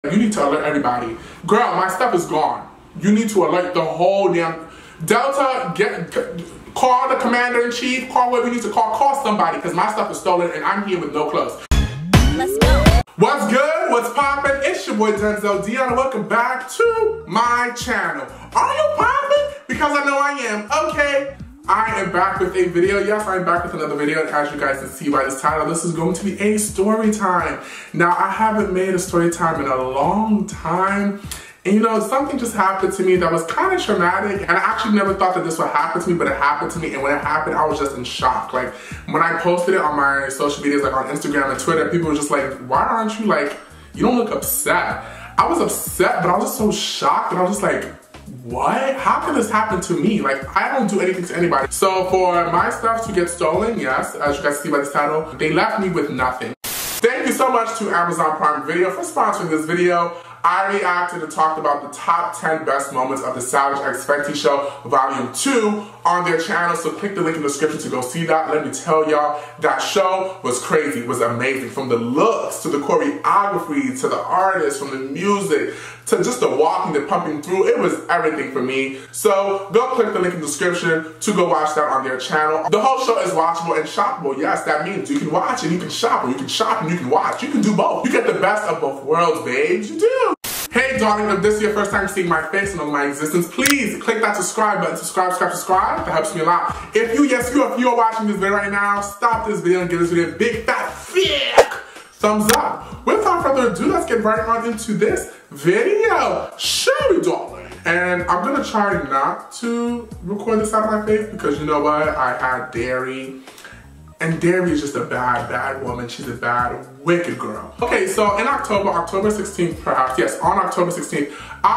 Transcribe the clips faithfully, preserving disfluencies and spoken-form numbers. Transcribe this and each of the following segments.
You need to alert everybody. Girl, my stuff is gone. You need to alert the whole damn Delta. Get call the commander-in-chief. Call whoever you need to call. Call somebody because my stuff is stolen and I'm here with no clothes. Let's go. What's good? What's poppin'? It's your boy Denzel Dion and welcome back to my channel. Are you poppin'? Because I know I am. Okay. I am back with a video. Yes, I'm back with another video. As you guys can see by this title, this is going to be a story time. Now, I haven't made a story time in a long time. And you know, something just happened to me that was kind of traumatic. And I actually never thought that this would happen to me, but it happened to me. And when it happened, I was just in shock. Like, when I posted it on my social medias, like on Instagram and Twitter, people were just like, why aren't you like, you don't look upset. I was upset, but I was just so shocked. And I was just like, what? How can this happen to me? Like, I don't do anything to anybody. So for my stuff to get stolen, yes, as you guys see by this title, they left me with nothing. Thank you so much to Amazon Prime Video for sponsoring this video. I reacted and talked about the top ten best moments of the Savage X Fenty Show Volume two on their channel, so click the link in the description to go see that. Let me tell y'all, that show was crazy, was amazing. From the looks, to the choreography, to the artists, from the music, to just the walking, the pumping through, it was everything for me. So go click the link in the description to go watch that on their channel. The whole show is watchable and shoppable. Yes, that means you can watch and you can shop, or you can shop and you can watch. You can do both. You get the best of both worlds, babes. You do. Hey darling, if this is your first time seeing my face and of my existence, please click that subscribe button. Subscribe, subscribe, subscribe. That helps me a lot. If you, yes, you, if you are watching this video right now, stop this video and give this video a big fat thick thumbs up. Without further ado, let's get right on into this video. Shall we, darling? And I'm gonna try not to record this out of my face because you know what? I had dairy. And Dairy is just a bad, bad woman. She's a bad, wicked girl. Okay, so in October, October sixteenth perhaps, yes, on October sixteenth,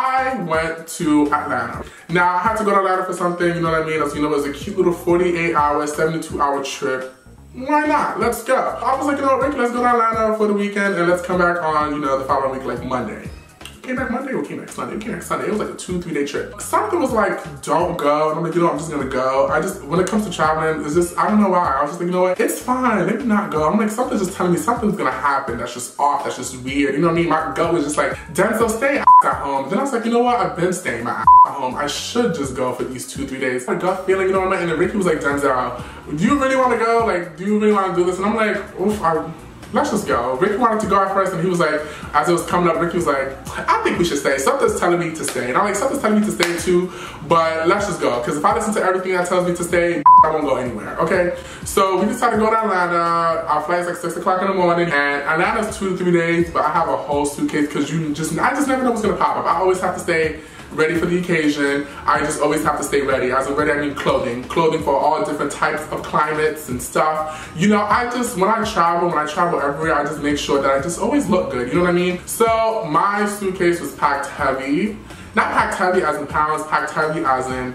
I went to Atlanta. Now, I had to go to Atlanta for something, you know what I mean? As you know, it was a cute little forty-eight hour, seventy-two hour trip. Why not? Let's go. I was like, you know, Ricky, let's go to Atlanta for the weekend and let's come back on, you know, the following week, like Monday. Came back Monday or came back Sunday? We came back Sunday. It was like a two, three day trip. Something was like, don't go. And I'm like, you know, I'm just gonna go. I just, when it comes to traveling, it's just, I don't know why. I was just like, you know what? It's fine. Let me not go. I'm like, something's just telling me something's gonna happen that's just off, that's just weird. You know what I mean? My gut was just like, Denzel, stay at home. Then I was like, you know what? I've been staying my at home. I should just go for these two, three days. My gut feeling, you know what I mean? And then Ricky was like, Denzel, do you really wanna go? Like, do you really wanna do this? And I'm like, oof, I, let's just go. Ricky wanted to go at first and he was like, as it was coming up, Ricky was like, I think we should stay. Something's telling me to stay. And I'm like, something's telling me to stay too, but let's just go. Because if I listen to everything that tells me to stay, I won't go anywhere, okay? So we decided to go to Atlanta. Our flight's like six o'clock in the morning. And Atlanta's two to three days, but I have a whole suitcase because you just, I just never know what's gonna pop up. I always have to stay ready for the occasion. I just always have to stay ready. As in ready, I mean clothing. Clothing for all different types of climates and stuff. You know, I just, when I travel, when I travel everywhere, I just make sure that I just always look good, you know what I mean? So my suitcase was packed heavy. Not packed heavy as in pounds, packed heavy as in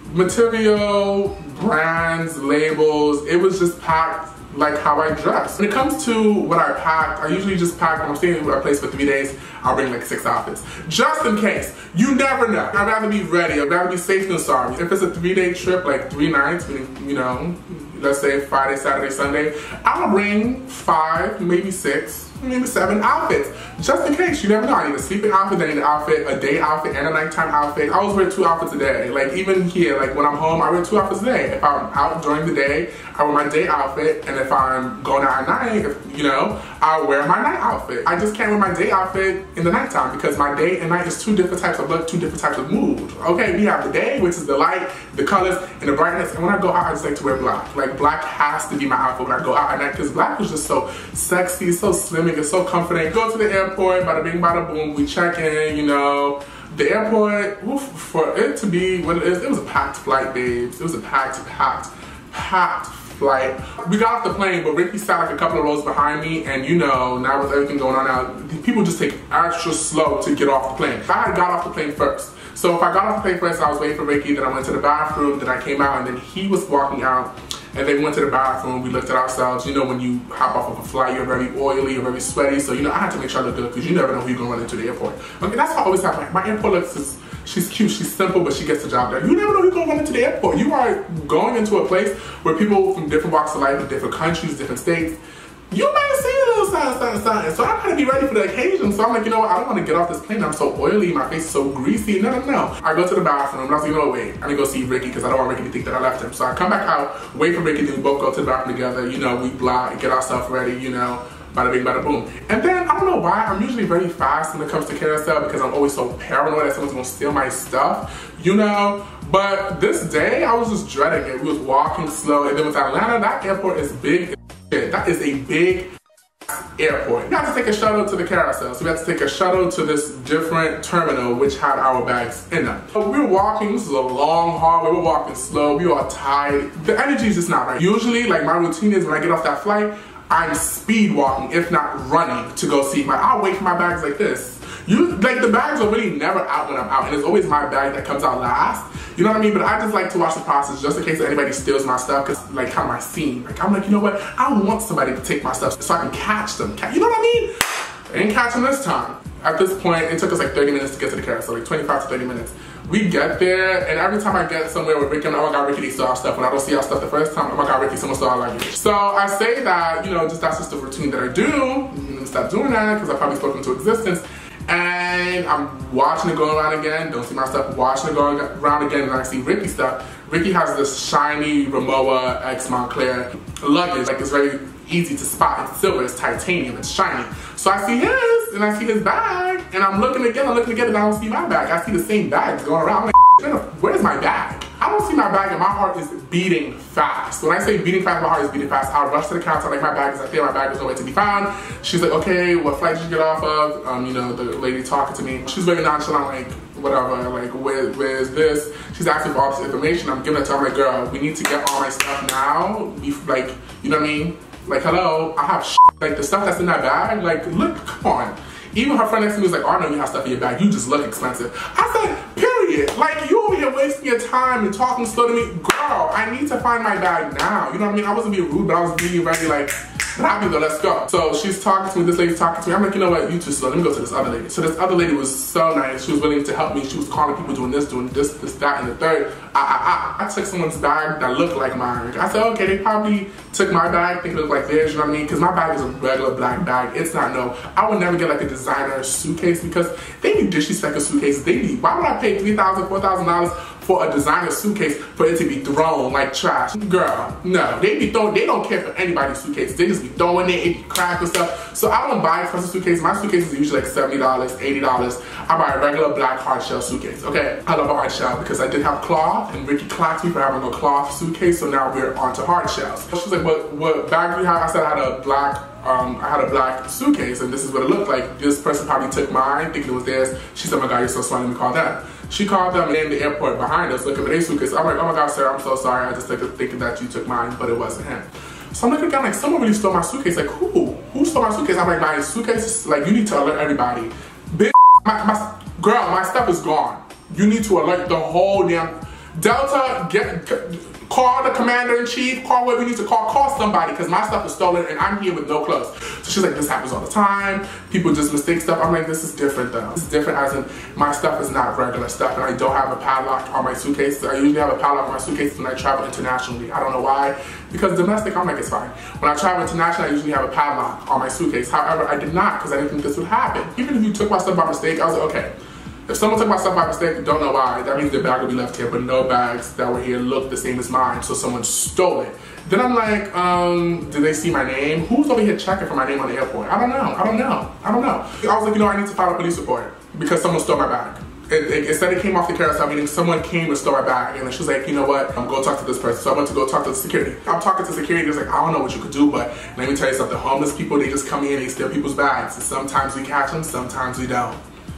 material, brands, labels. It was just packed like how I dress. When it comes to what I packed, I usually just pack, when I'm staying in a place for three days, I'll bring like six outfits. Just in case. You never know. I'd rather be ready. I'd rather be safe than sorry. If it's a three day trip, like three nights, you know, let's say Friday, Saturday, Sunday, I'll bring five, maybe six, maybe seven outfits. Just in case, you never know. I need a sleeping outfit, I need an outfit, a day outfit, and a nighttime outfit. I always wear two outfits a day. Like even here, like when I'm home, I wear two outfits a day. If I'm out during the day, I wear my day outfit, and if I'm going out at night, if, you know, I'll wear my night outfit. I just can't wear my day outfit in the nighttime because my day and night is two different types of look, two different types of mood. Okay, we have the day, which is the light, the colors, and the brightness, and when I go out, I just like to wear black. Like black has to be my outfit when I go out at night because black is just so sexy, so slimming, it's so comforting. Go to the airport, bada bing, bada boom, we check in, you know. The airport, oof, for it to be what it is, it was a packed flight, babes. It was a packed, packed, packed flight. We got off the plane, but Ricky sat like a couple of rows behind me, and you know, now with everything going on now, people just take extra slow to get off the plane. I had got off the plane first. So if I got off the plane first, I was waiting for Ricky, then I went to the bathroom, then I came out, and then he was walking out. And then we went to the bathroom, we looked at ourselves. You know, when you hop off of a flight, you're very oily, you're very sweaty. So, you know, I had to make sure I look good because you never know who you're going to run into the airport. Okay, that's how I always have my, my airport looks, is, she's cute, she's simple, but she gets the job done. You never know who you're going to run into the airport. You are going into a place where people from different walks of life, in different countries, different states, you might see a little something, something, something. So I gotta be ready for the occasion. So I'm like, you know what, I don't wanna get off this plane. I'm so oily, my face is so greasy. No, no, no. I go to the bathroom, and I was like, you know what, wait, I need to go see Ricky because I don't want Ricky to think that I left him. So I come back out, wait for Ricky, then we both go to the bathroom together, you know, we blah, get ourselves ready, you know, bada bing, bada boom. And then, I don't know why, I'm usually very fast when it comes to carousel because I'm always so paranoid that someone's gonna steal my stuff, you know? But this day, I was just dreading it. We was walking slow, and then with Atlanta, that airport is big as shit. That is a big airport. We had to take a shuttle to the carousel. So we had to take a shuttle to this different terminal which had our bags in them. So we were walking, this is a long haul, we were walking slow, we were tired. The energy is just not right. Usually, like my routine is when I get off that flight, I'm speed walking, if not running, to go see my, I'll wait for my bags like this. You, like the bags are really never out when I'm out, and it's always my bag that comes out last. You know what I mean? But I just like to watch the process just in case anybody steals my stuff, because like kind of my scene. Like I'm like, you know what? I want somebody to take my stuff so I can catch them. You know what I mean? I ain't catching this time. At this point, it took us like thirty minutes to get to the carousel, like twenty-five to thirty minutes. We get there, and every time I get somewhere with Ricky, I'm like, oh my God, Ricky, they stole our stuff. When I don't see our stuff the first time, oh my God, Ricky, someone stole our luggage. So I say that, you know, just that's just the routine that I do. I'm gonna stop doing that because I probably spoke into existence. And I'm watching it go around again, don't see my stuff, watching it go around again, and I see Ricky's stuff. Ricky has this shiny Rimowa X Montclair luggage, like it's very easy to spot. It's silver, it's titanium, it's shiny. So I see his, and I see his bag, and I'm looking again, I'm looking again, and I don't see my bag. I see the same bags going around. I'm like, where's my bag? I don't see my bag, and my heart is beating fast. When I say beating fast, my heart is beating fast. I rush to the counter, like my bag is up there, my bag is nowhere to be found. She's like, okay, what flight did you get off of? Um, you know, the lady talking to me. She's very nonchalant, like, whatever, like, where, where's this? She's asking for all this information. I'm giving it to her, I'm like, girl, we need to get all my stuff now. Like, you know what I mean? Like, hello, I have shit. Like, the stuff that's in that bag, like, look, come on. Even her friend next to me was like, oh, I know you have stuff in your bag. You just look expensive. I said, period. Like, you over here wasting your time and talking slow to me. Girl, I need to find my bag now. You know what I mean? I wasn't being rude, but I was being ready, like, happy though, let's go. So she's talking to me, this lady's talking to me. I'm like, you know what, you too slow. Let me go to this other lady. So this other lady was so nice. She was willing to help me. She was calling people doing this, doing this, this, that, and the third. I, I, I, I took someone's bag that looked like mine. I said, okay, they probably took my bag thinking it looked like theirs, you know what I mean? Because my bag is a regular black bag. It's not, no. I would never get like a designer suitcase because they be disrespecting suitcases. They be, why would I pay three thousand dollars, four thousand dollars for a designer suitcase for it to be thrown like trash? Girl, no. They be throwing, they don't care for anybody's suitcase. They just be throwing it, it be cracked and stuff. So I don't buy expensive suitcase. My suitcase is usually like seventy dollars, eighty dollars. I buy a regular black hard shell suitcase, okay? I love a hard shell because I did have cloth and Ricky clocked me for having a cloth suitcase, so now we're onto hard shells. She's like, what, what bag do you have? I said I had a black Um, I had a black suitcase and this is what it looked like. This person probably took mine, thinking it was theirs. She said, oh my God, you're so smart, let me call them. She called them in the airport behind us looking for their suitcase. I'm like, oh my God, sir, I'm so sorry. I just took it thinking that you took mine, but it wasn't him. So I'm looking down like, someone really stole my suitcase. Like, who? Who stole my suitcase? I'm like, my suitcase, like, you need to alert everybody. Bitch, my, my, girl, my stuff is gone. You need to alert the whole damn, Delta, get, call the commander-in-chief, call where we need to call, call somebody, because my stuff is stolen and I'm here with no clothes. So she's like, this happens all the time. People just mistake stuff. I'm like, this is different though. This is different as in my stuff is not regular stuff and I don't have a padlock on my suitcase. I usually have a padlock on my suitcase when I travel internationally. I don't know why. Because domestic, I'm like, it's fine. When I travel internationally, I usually have a padlock on my suitcase. However, I did not because I didn't think this would happen. Even if you took my stuff by mistake, I was like, okay. If someone took my stuff by mistake, don't know why, that means their bag will be left here, but no bags that were here look the same as mine, so someone stole it. Then I'm like, um, did they see my name? Who's over here checking for my name on the airport? I don't know, I don't know, I don't know. I was like, you know, I need to file a police report because someone stole my bag. It, it, it said it came off the carousel, meaning someone came and stole my bag, and she was like, you know what, I'm going to talk to this person. So I went to go talk to the security. I'm talking to security, they're like, I don't know what you could do, but let me tell you something, homeless people, they just come in and they steal people's bags. And sometimes we catch them, sometimes we don't.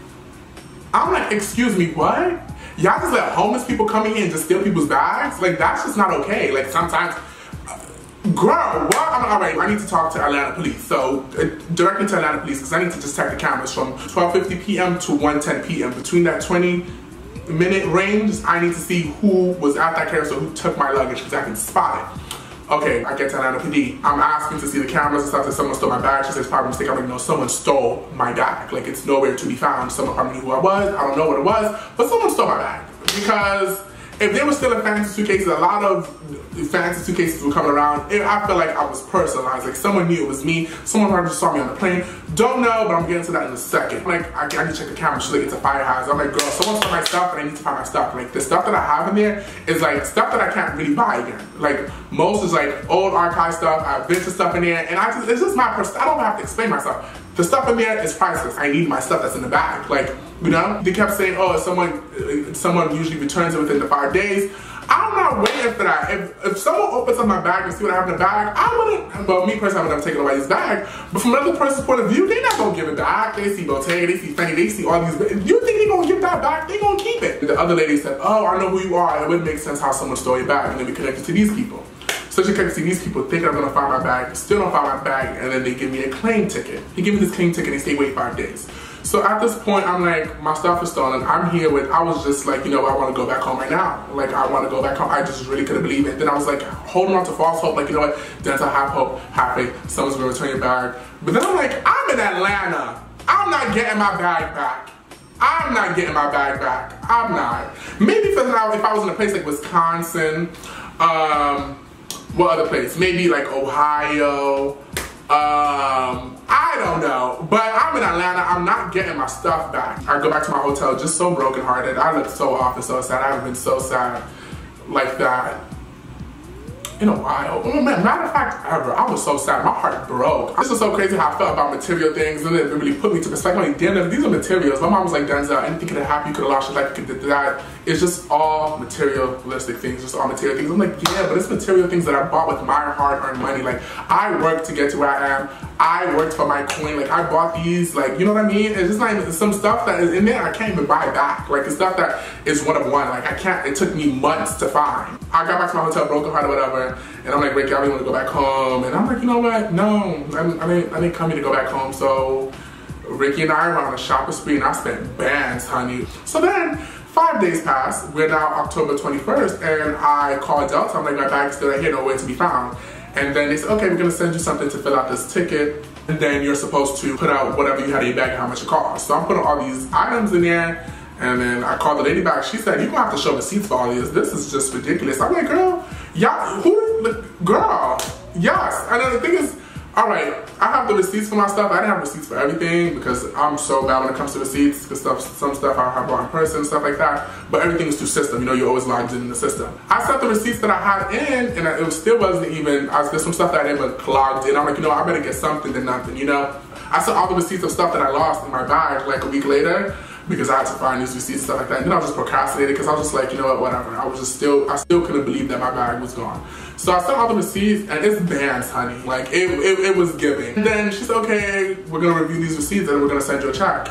I'm like, excuse me, what? Y'all just let homeless people come in here and just steal people's bags? Like, that's just not okay. Like, sometimes, uh, girl, what? I'm like, all right, I need to talk to Atlanta police. So, uh, directly to Atlanta police, because I need to just check the cameras from twelve fifty p m to one ten p m Between that twenty minute range, I need to see who was at that carousel, who took my luggage, because I can spot it. Okay, I get to Atlanta P D. I'm asking to see the cameras and stuff that someone stole my bag. She says, probably a mistake. I'm like, no, someone stole my bag. Like, it's nowhere to be found. Someone probably knew who I was. I don't know what it was, but someone stole my bag. Because if they were still in fancy suitcases, a lot of fancy suitcases were coming around. It, I felt like I was personalized. Like someone knew it was me. Someone probably just saw me on the plane. Don't know, but I'm getting to that in a second. Like, I, I need to check the camera. She's like, it's a fire hazard. I'm like, girl, someone saw my stuff and I need to find my stuff. Like, the stuff that I have in there is like stuff that I can't really buy again. Like, most is like old archive stuff. I have vintage stuff in there, and I just, it's just my personal. I don't have to explain myself. The stuff in there is priceless. I need my stuff that's in the bag. Like, you know, they kept saying, oh, someone, someone usually returns it within the five days. I'm not waiting for that. If, if someone opens up my bag and see what I have in the bag, I wouldn't, well, me personally, I would never take anybody's bag. But from another person's point of view, they're not gonna give it back. They see Bottega, they see Fendi, they see all these. If you think they're gonna give that back, they're gonna keep it. The other lady said, oh, I know who you are. It wouldn't make sense how someone stole your bag. And then we connected to these people. So she connected to these people, thinking I'm gonna find my bag, still don't find my bag, and then they give me a claim ticket. They give me this claim ticket and they say wait five days. So at this point, I'm like, my stuff is stolen. I'm here with, I was just like, you know, I want to go back home right now. Like, I want to go back home. I just really couldn't believe it. Then I was like, holding on to false hope. Like, you know what? There's a half hope, half faith. Someone's going to return your bag. But then I'm like, I'm in Atlanta. I'm not getting my bag back. I'm not getting my bag back. I'm not. Maybe if I was in a place like Wisconsin, um, what other place? Maybe like Ohio. Um, I don't know, but I'm in Atlanta. I'm not getting my stuff back. I go back to my hotel just so brokenhearted. I look so off and so sad. I haven't been so sad like that in a while. Matter of fact, ever. I was so sad. My heart broke. This is so crazy how I felt about material things, and it really put me to perspective. Like, damn, these are materials. My mom was like, Denzel, anything could have happened. You could have lost your life. You could have died. It's just all materialistic things. Just all material things. I'm like, yeah, but it's material things that I bought with my hard-earned money. Like, I worked to get to where I am. I worked for my coin. Like, I bought these. Like, you know what I mean? It's just like some stuff that is in there I can't even buy back. Like, it's stuff that is one of one. Like, I can't. It took me months to find. I got back to my hotel, broken heart or whatever, and I'm like, Ricky, I really want to go back home. And I'm like, you know what? No, I, I didn't. I didn't come here to go back home. So Ricky and I were on a shopping spree, and I spent bands, honey. So then five days passed. We're now October twenty-first, and I called Delta. I'm like, my bag's still right here, nowhere to be found. And then they said, okay, we're gonna send you something to fill out this ticket, and then you're supposed to put out whatever you had in your bag and how much it costs. So I'm putting all these items in there, and then I called the lady back. She said, you're gonna have to show receipts for all this. This is just ridiculous. I'm like, girl, y'all, who, girl, yes. And then the thing is, all right, I have the receipts for my stuff. I didn't have receipts for everything because I'm so bad when it comes to receipts, because stuff, some stuff I have bought in person, stuff like that. But everything is through system. You know, you're always logged in the system. I sent the receipts that I had in, and it still wasn't even, I was, there's some stuff that I never logged in. I'm like, you know, I better get something than nothing, you know? I sent all the receipts of stuff that I lost in my bag like a week later, because I had to find these receipts and stuff like that. And then I was just procrastinating because I was just like, you know what, whatever. I was just still, I still couldn't believe that my bag was gone. So I sent all the receipts, and it's bands, honey. Like, it, it, it was giving. And then she said, okay, we're gonna review these receipts and we're gonna send you a check.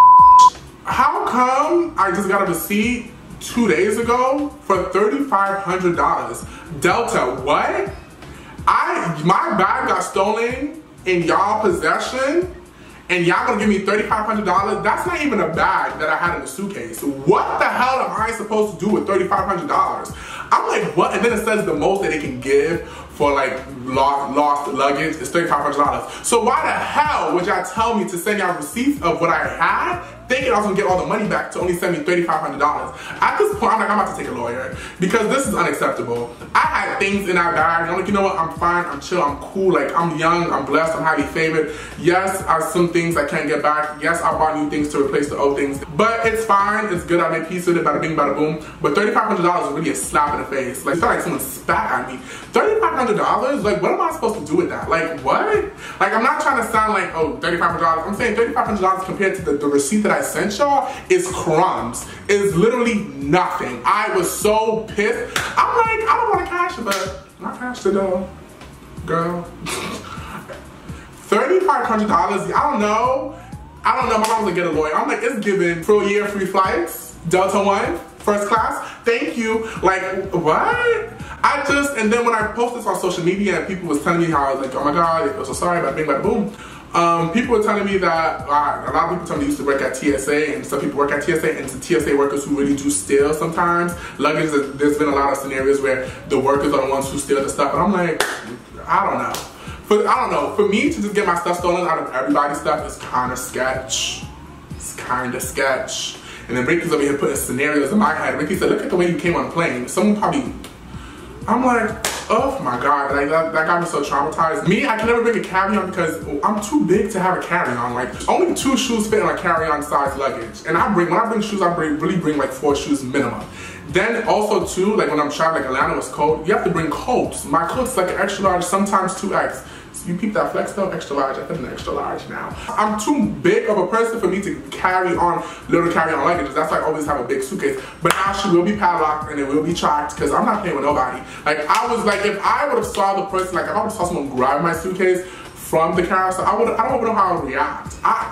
How come I just got a receipt two days ago for thirty-five hundred dollars? Delta, what? I, my bag got stolen in y'all possession, and y'all gonna give me thirty-five hundred dollars? That's not even a bag that I had in the suitcase. What the hell am I supposed to do with thirty-five hundred dollars? I'm like, what? And then it says the most that they can give for like lost, lost luggage is thirty-five hundred dollars. So why the hell would y'all tell me to send y'all receipts of what I had, thinking I was gonna get all the money back, to only send me thirty-five hundred dollars? At this point, I'm like, I'm about to take a lawyer, because this is unacceptable. I had things in that bag, and I'm like, you know what, I'm fine, I'm chill, I'm cool, like, I'm young, I'm blessed, I'm highly favored. Yes, I have some things I can't get back. Yes, I bought new things to replace the old things, but it's fine, it's good, I made peace with it, bada bing, bada boom. But thirty-five hundred dollars is really a slap in the face. Like, it felt like someone spat at me. thirty-five hundred dollars? Like, what am I supposed to do with that? Like, what? Like, I'm not trying to sound like, oh, thirty-five hundred dollars. I'm saying thirty-five hundred dollars compared to the, the receipt that I sent y'all is crumbs. It's literally nothing. I was so pissed. I'm like, I don't want to cash it, but I cashed it though, girl. thirty-five hundred dollars, I don't know. I don't know, my mom's gonna get a lawyer. I'm like, it's given for a year free flights, Delta One, first class, thank you. Like, what? I just, and then when I posted this on social media and people was telling me how I was like, oh my God, I feel so sorry, bada bing, bada boom. Um, people were telling me that, uh, a lot of people tell me they used to work at T S A, and some people work at T S A, and some T S A workers who really do steal sometimes. Luggage, there's been a lot of scenarios where the workers are the ones who steal the stuff, and I'm like, I don't know. For, I don't know, for me to just get my stuff stolen out of everybody's stuff is kind of sketch. It's kind of sketch. And then Ricky's over here putting scenarios in my head. Ricky said, look at the way you came on the plane. Someone probably, I'm like, oh my God, like that, that got me so traumatized. Me, I can never bring a carry-on because I'm too big to have a carry-on. Like, only two shoes fit in my carry-on size luggage. And I bring, when I bring shoes, I bring, really bring like four shoes minimum. Then also too, like when I'm traveling, like Atlanta was cold, you have to bring coats. My coat's like an extra large, sometimes two X. So you peep that flex though, extra large, I fit an extra large now. I'm too big of a person for me to carry on little carry-on luggages. That's why I always have a big suitcase. But now she will be padlocked and it will be tracked because I'm not playing with nobody. Like I was like, if I would have saw the person, like if I would have saw someone grab my suitcase from the carousel, I would, I don't know how I would react. I,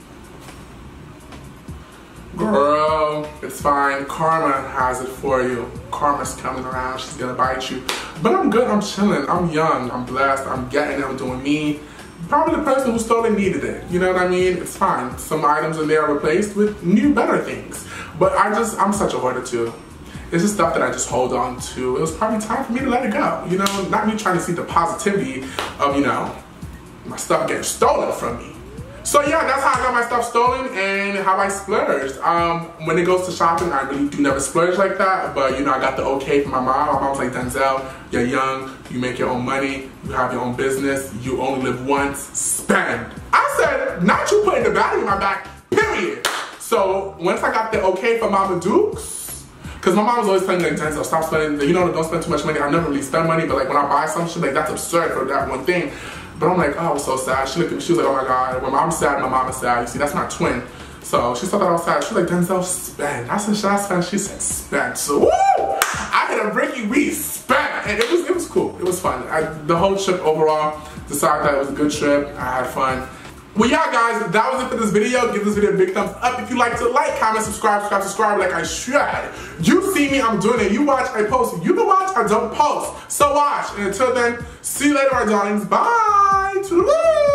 Girl, it's fine. Karma has it for you. Karma's coming around. She's gonna bite you. But I'm good. I'm chilling. I'm young. I'm blessed. I'm getting it. I'm doing me. Probably the person who stole it needed it. You know what I mean? It's fine. Some items in there are replaced with new, better things. But I just, I'm such a hoarder too. It's just stuff that I just hold on to. It was probably time for me to let it go. You know, not me trying to see the positivity of, you know, my stuff getting stolen from me. So yeah, that's how I got my stuff stolen and how I splurged. Um, when it goes to shopping, I really do never splurge like that. But you know, I got the okay from my mom. My mom's like, Denzel, you're young, you make your own money, you have your own business, you only live once, spend. I said, not you putting the battery in my back, period. So once I got the okay from Mama Dukes, because my mom was always telling me, like, Denzel, stop spending, you know, don't spend too much money. I never really spend money, but like when I buy something, like that's absurd for that one thing. But I'm like, oh, I was so sad. She looked at me, she was like, oh my God, when mom's sad, my mom is sad. You see, that's my twin. So she thought that I was sad. She was like, Denzel, spend. I said, should I spend? She said, spend. So, woo! I hit a Ricky, we spent. And it was, it was cool. It was fun. I, the whole trip overall, decided that it was a good trip. I had fun. Well, yeah, guys, that was it for this video. Give this video a big thumbs up if you like to like, comment, subscribe, subscribe, subscribe like I should. You see me, I'm doing it. You watch, I post. You can watch, I don't post. So watch. And until then, see you later, my darlings. Bye. Toodaloo.